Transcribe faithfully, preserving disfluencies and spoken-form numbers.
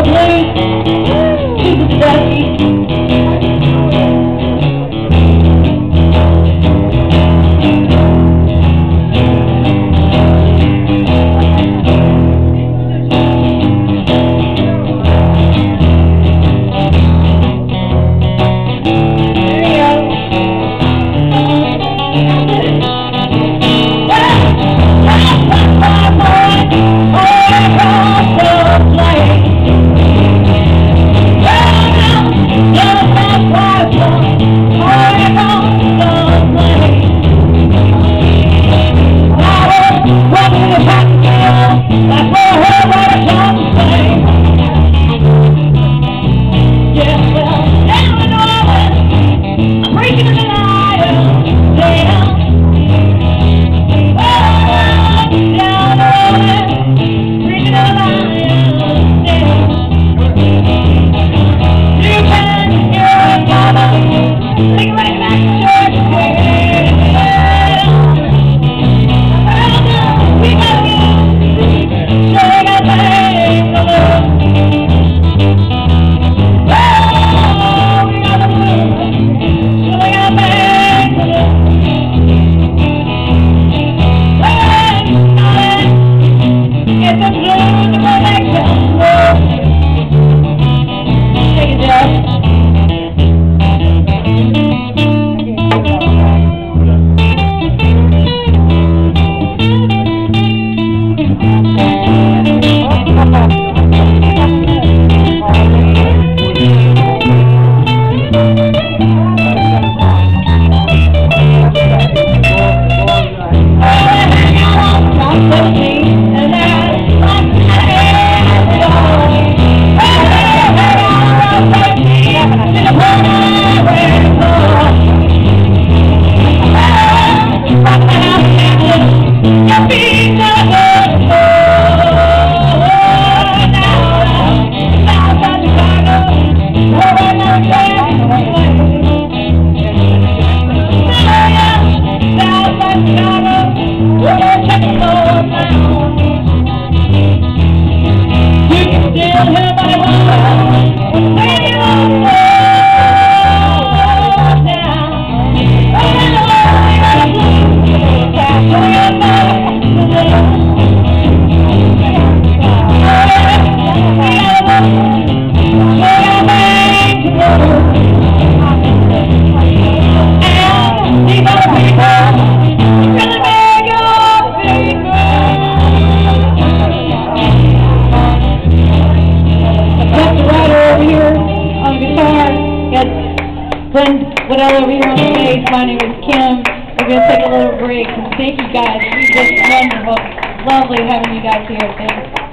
blues. She's a Ducky. Glenn Waddell over here on the bass. My name is Kim. We're going to take a little break. And thank you guys. It's just wonderful. Lovely having you guys here. Thanks.